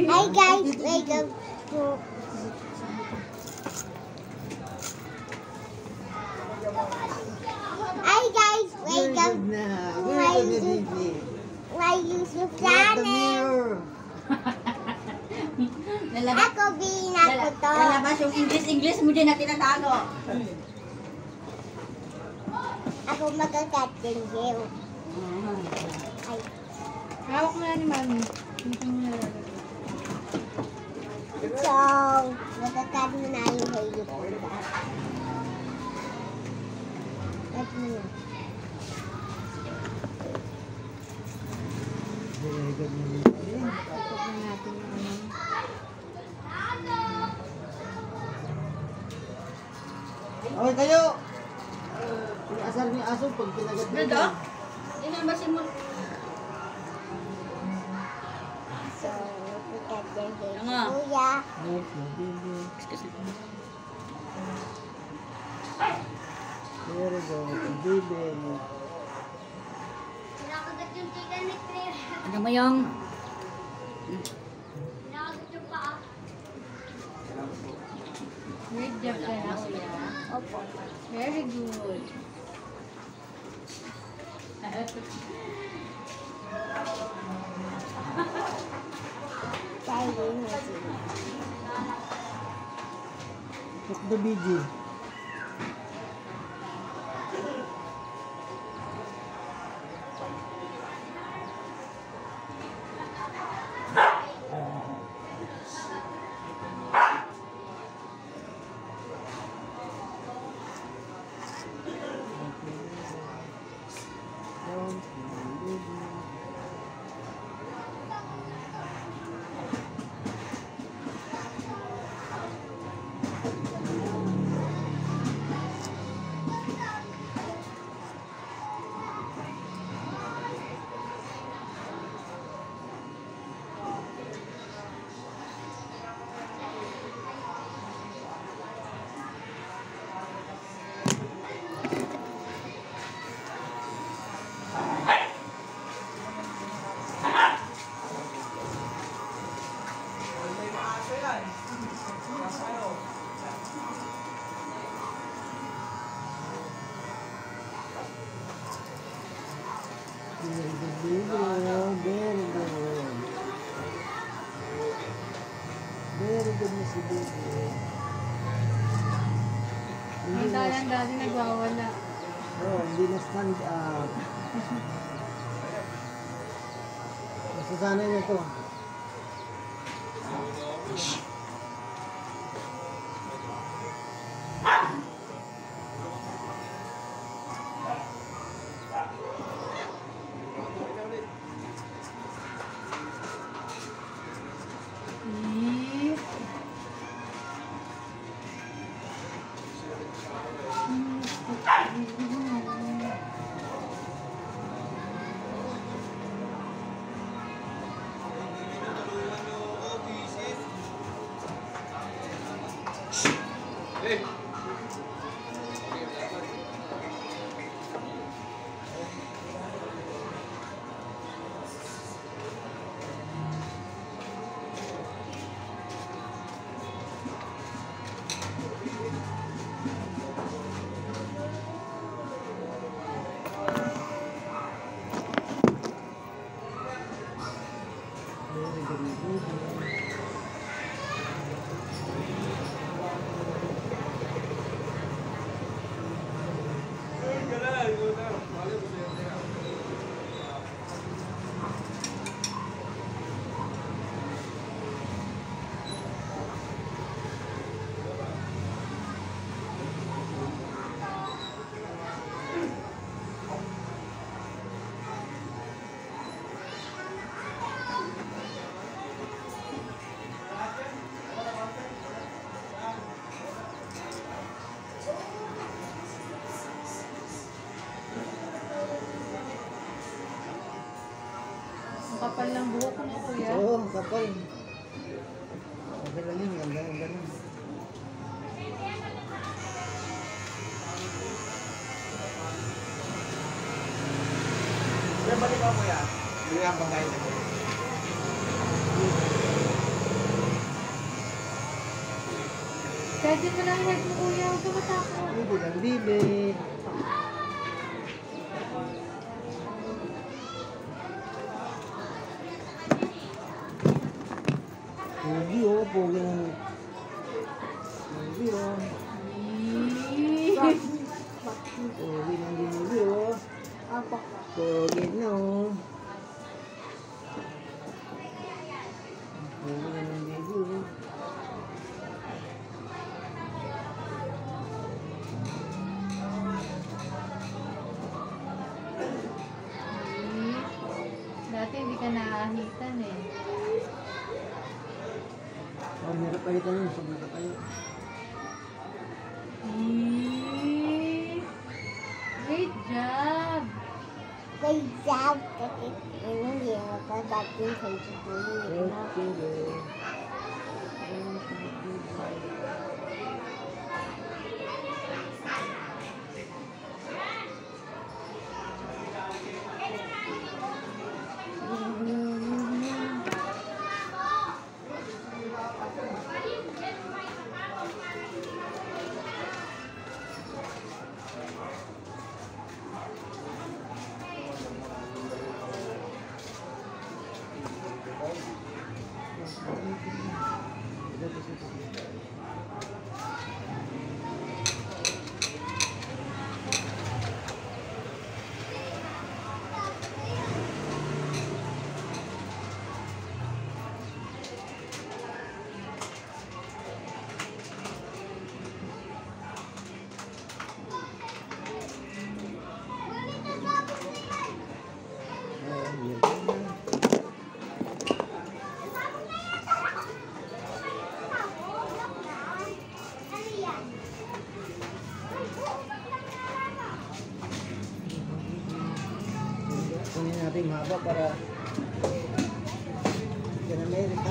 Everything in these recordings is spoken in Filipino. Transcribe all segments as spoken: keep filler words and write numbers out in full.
Hi guys, welcome to Hi guys, welcome to my YouTube, my YouTube channel. Ako Bina ko to. Lalabas yung English-English mo din na tinatago. Ako magkakatin Geo. Ay. Hawak mo na ni Mami. So, magkakat mo na yung hayop ko. Kat mo na. Tapos na natin yung ano. Okay kayo! Asal ni aso pag pinagat mo. Ganda? Inabasin mo. So, magkakat yung Nga. kuya. Excuse me. There we go. Baby. Pinakagat yung chicken ni Claire. Ano mo yung... Pinakagat yung paa. Great job guys. Opo. Very good. Dahil yun na sila. Look the B G. Very good. Very good. Very good na si Baby. Ang talang dati nagwawala. Oh, hindi na stand up. Masasanay na to. Kapal ng buhok mo, kuya. Oo, oh, kapal. Okay lang yun, ganda yung ganun. Kaya balik ako kuya. Hindi nga bang kahit ako. Pwede mo lang help mo kuya. Huwag ka matakot. Hindi lang, bibi. Pogi oh, pogi ng... Pogi oh. Pogi ng bibi oh. Pogi no. Pogi na ng bibi oh. Dati hindi ka naahitan eh. Oh, meron pa ito yun. Meron pa yun. Eh, Great job! Great job. Kasi ano hindi ako dating sa ito. Thank you. Kunin natin mahaba para yan Amerika.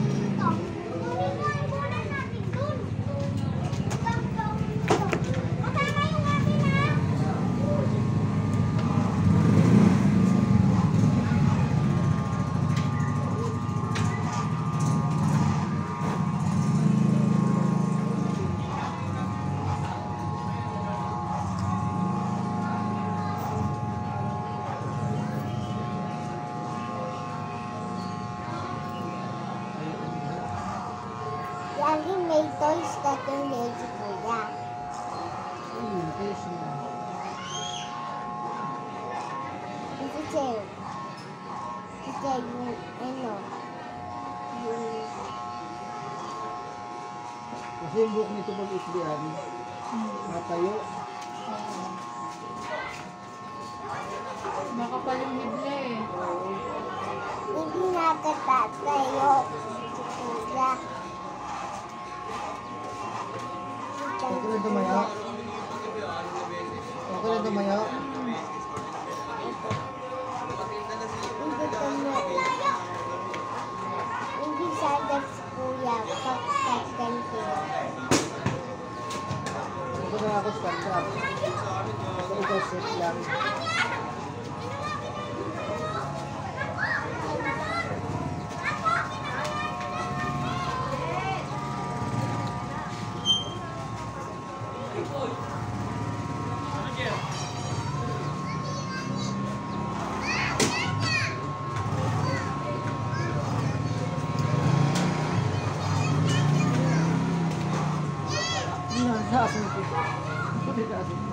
Lagi may toys na itong lady kuya. Ayun, ayos na. Kasi siya, kasi yung ano, yung Kasi yung buhok nito pag islian, matayo. Makapal yung bibli eh. hindi nakatatayo si kuya. Okay lang tumayo. Okay lang tumayo. Hindi tumayo. Hindi sadat si kuya pagkatan ko. Ito na ako stand up. Ito ito sit lang. Sa asin ito. Ito sa asin.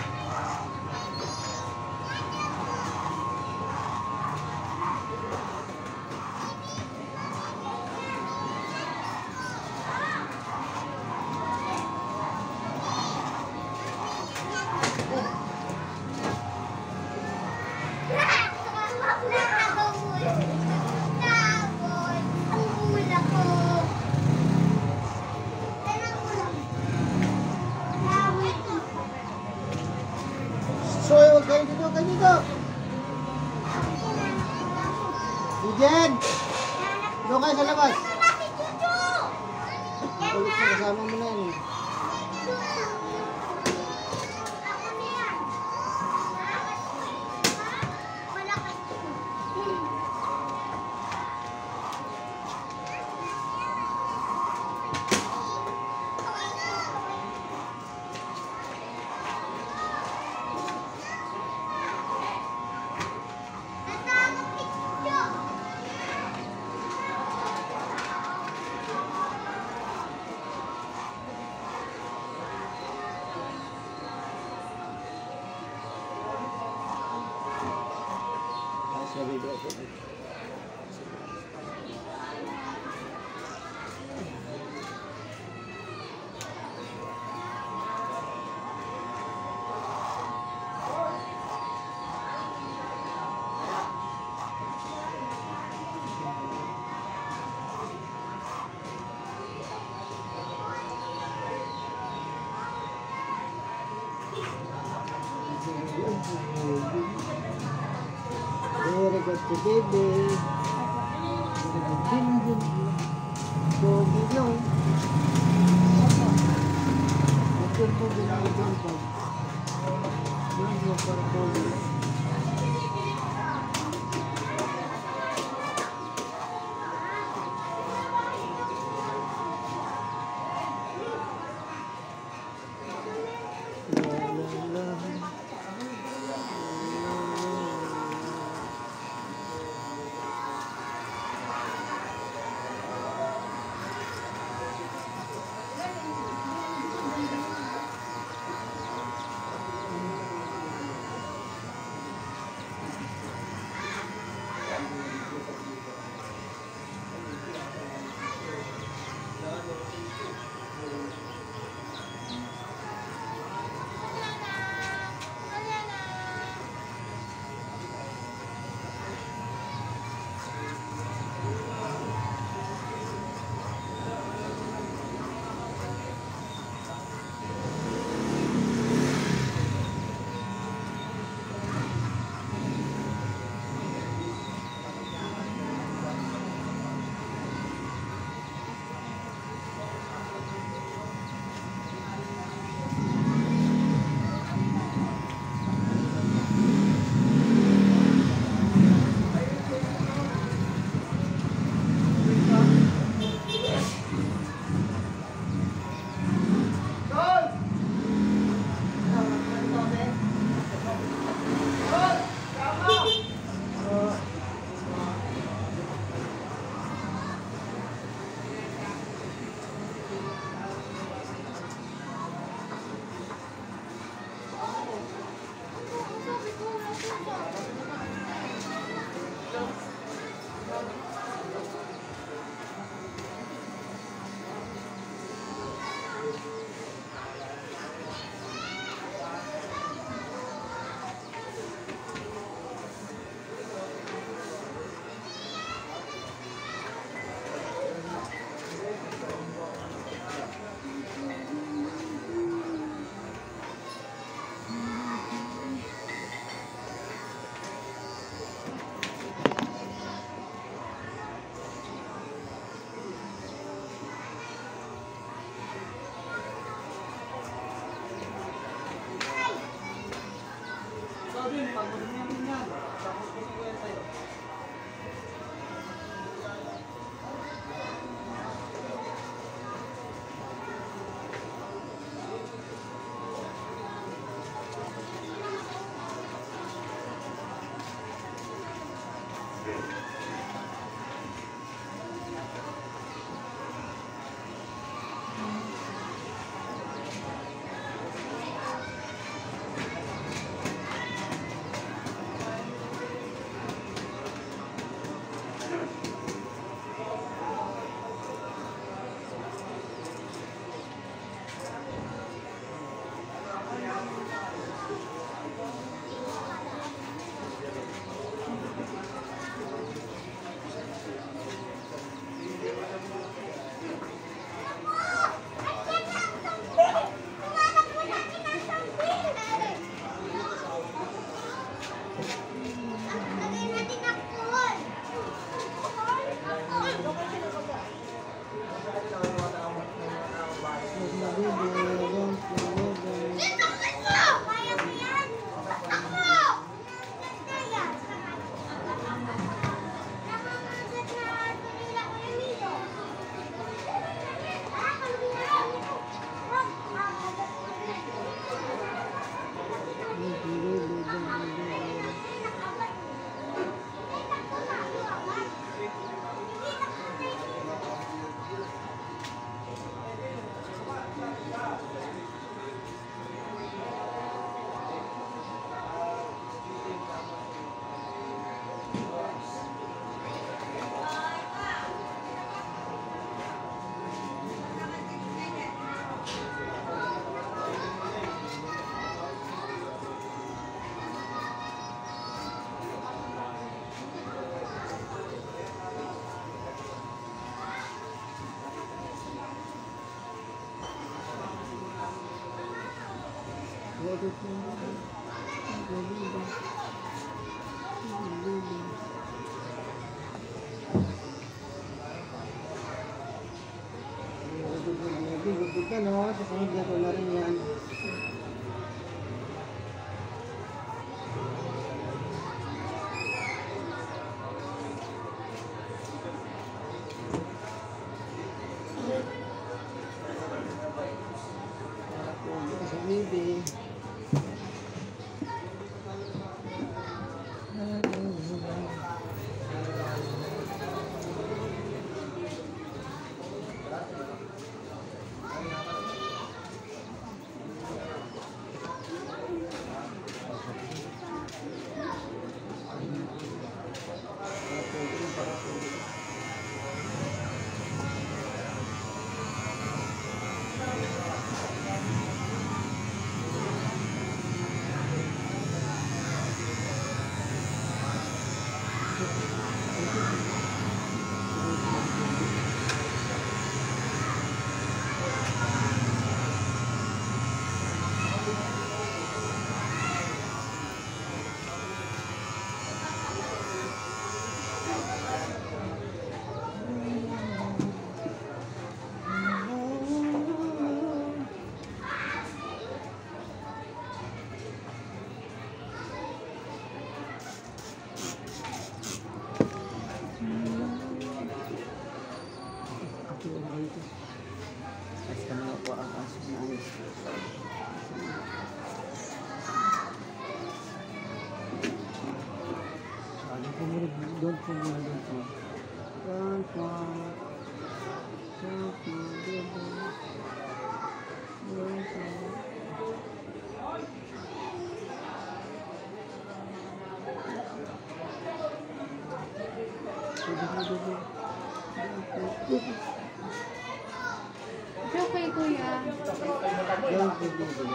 So, huwag kayo dito, kayo dito. Dijen! Doon kayo sa labas. Balik na, kasama mo na yun eh. Very good to baby. Pogi no. Ito po ginagawa ko. Yun yung para pogi. What is Bubog ka, no? Susunod na ko na rin yan. Pumunta sa baby. Basta mga po ang aso na ayos. Sabi ko muna, don't po muna, don't po. Don't po. Don't po, don't po. Don't po. It's okay, kuya. Don't po, don't po.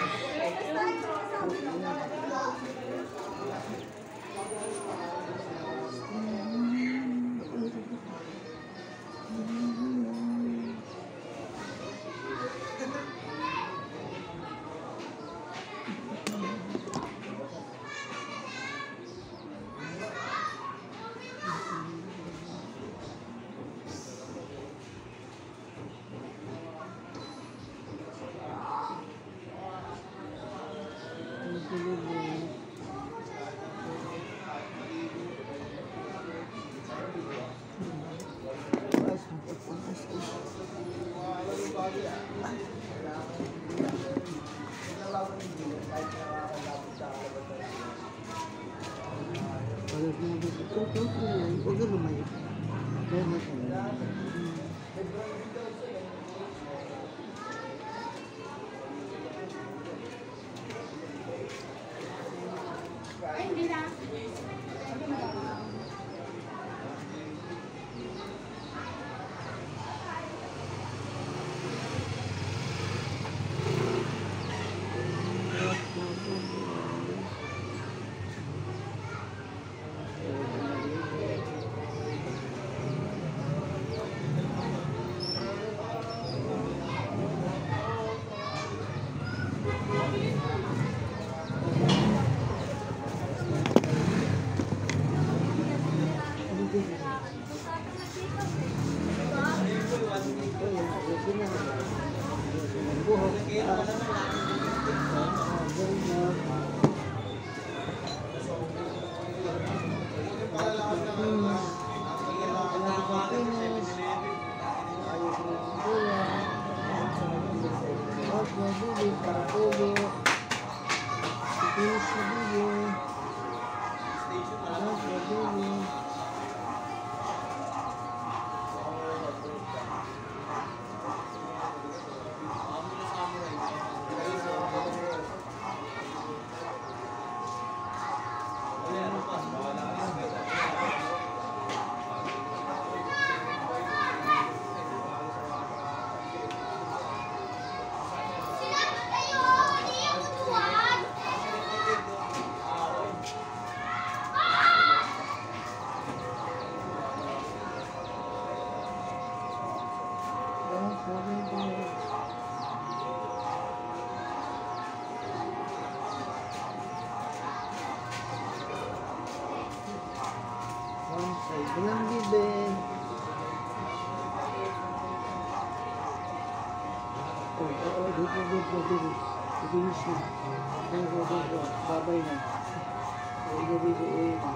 Huwag na lumayo. Kaya natin. Ay, hindi na. Oh, oo, dito, dito, dito. Ibilis na. Dito, dito. Babay na. Dito, dito, dito.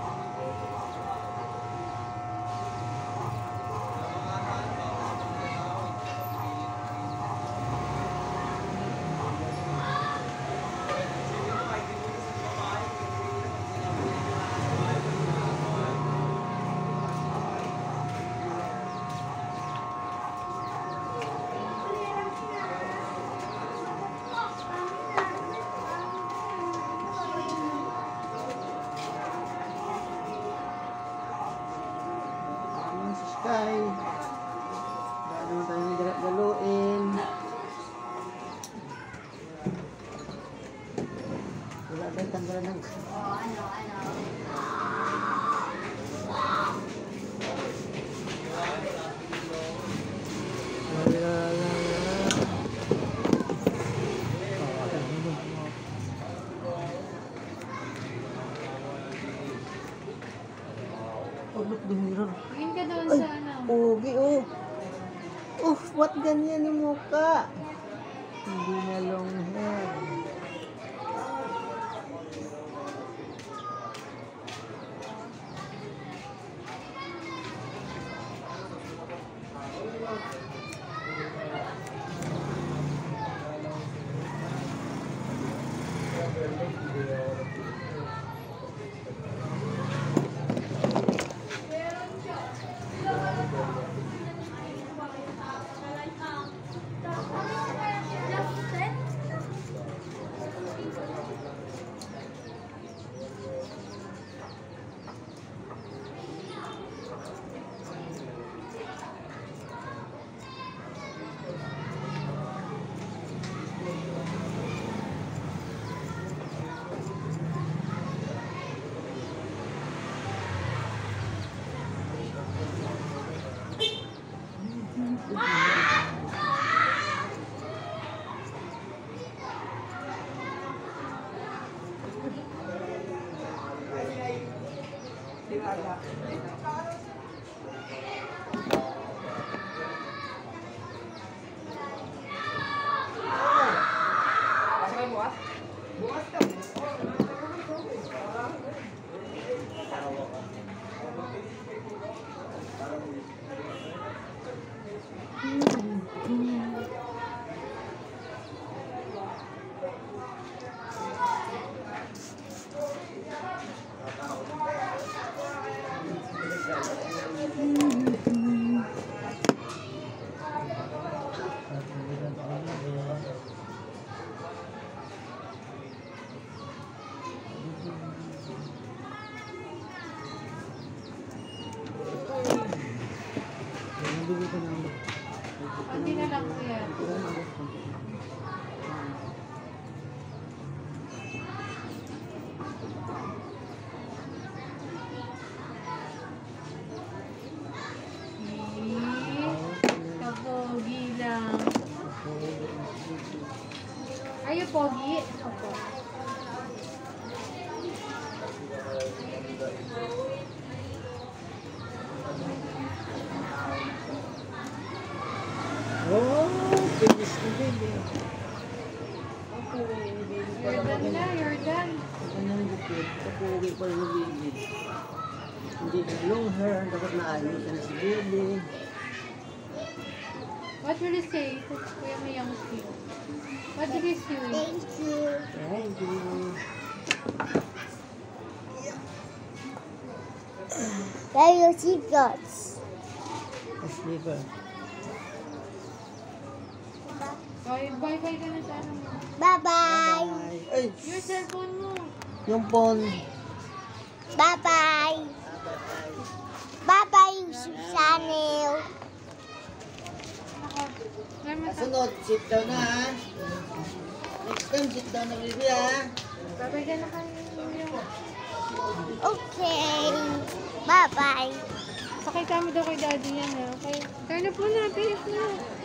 Ayan si Sky. Dahil naman tayong galuin. Wala tayong tanggalan ng Oh, ano, ano. Oh, look the mirror. Tingin ka doon Ay, sa ano. pogi oh. Oh, what ganyan yung mukha? Hindi na long hair. Hindi na lang ko yan. Kapogi lang. Are you pogi? Opo. Oh, finish na din eh. Okay, hindi pa You're lang done na, you're done. Ganyan dikit. Kapugi pa rin nabili. Hindi na long hair. Dapat naayos na si Billy. What will you say? Kuya Miyangski. What did he say? Thank you. Thank you. Where are your seatbelts? Sleeper. Bye, bye-bye ka na sa ano mo. Bye-bye. Bye. Ay, Your cellphone mo. yung phone. Bye-bye. Bye-bye, YouTube channel. Ako. Naman sa... Sunod, sit down na ha. Next time, sit down na baby ha. Bye-bye ka na kayo. Okay. Bye-bye. Sakay kami daw kay daddy yan ha. Okay. Kaya na po na, please na.